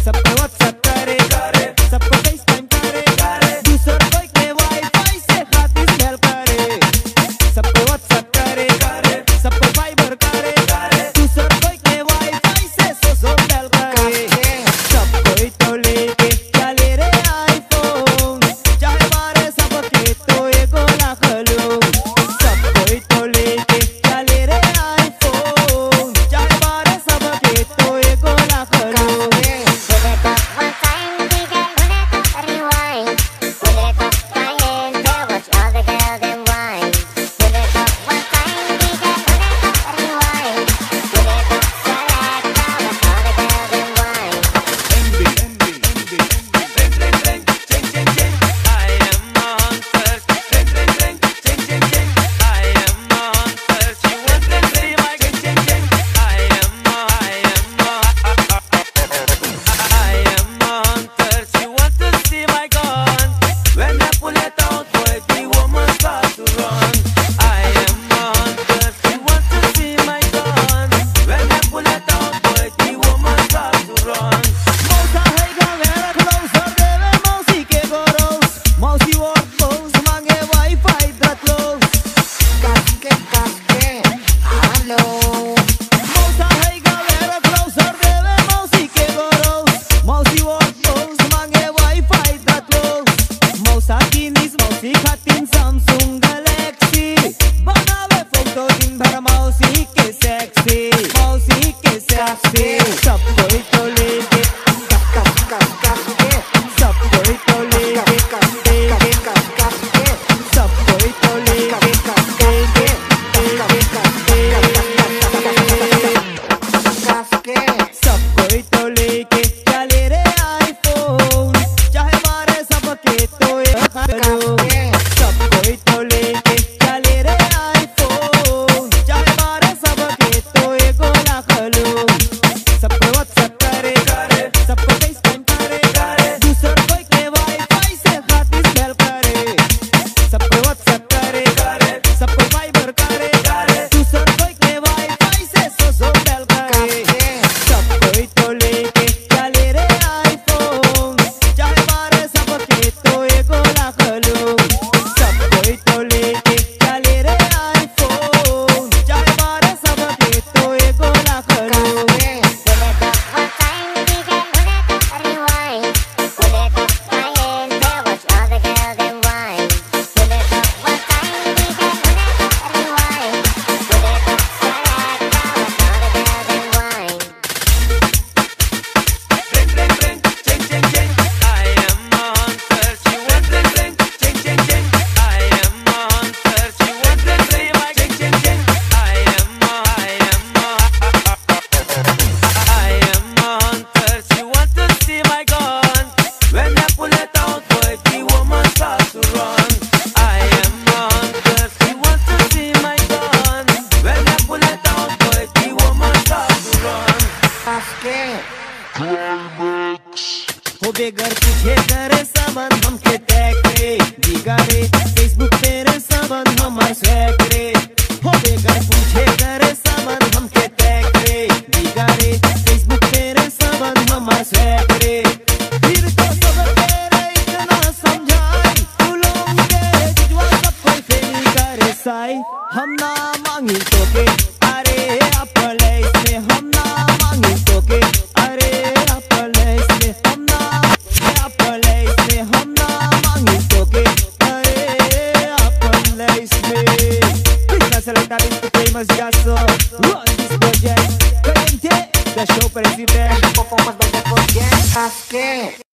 सबको व्हाट्सएप करे, सबको फेसटाइम करे, दूसर कोई के वाईफाई से खातिर स्मेल करे, सबको व्हाट्सएप करे, सबको वाइबर करे, दूसर कोई के वाईफाई से सोशल मेल करे, सब कोई तो लेके चले रे आईफोन, चाहे मारे सबके तो एगो लाख लोग, सब कोई तो लेके चले रे आईफोन, चाहे मारे सबके तो एगो लाख लोग। Samsung Galaxy बनावे फोटो दिन भर मौसी के सेक्सी, मौसी के सेक्सी, सब कोई तो लेके सब कोई तो लेके सब कोई तो लेके सब कोई तो लेके चले रे आईफोन, चाहे मारे सबके तो एक हो बेगर तुझे करे सामान हमके टैग रे, बिगाड़े फेसबुक तेरे सामान हमारे स्वैग रे, हो बेगर तुझे करे सामान हमके टैग रे, बिगाड़े फेसबुक तेरे सामान हमारे स्वैग रे, फिर तो सब तेरे इतना समझाई, तू लोग के जुआ सब कोई फेल करे साई, हम ना मांगी तो के अरे अपने इसमें, हम ना मांगी तो के अरे अपने इसमें, हम ना famous gaso, run this project, caliente, the show presidente, performance by the project,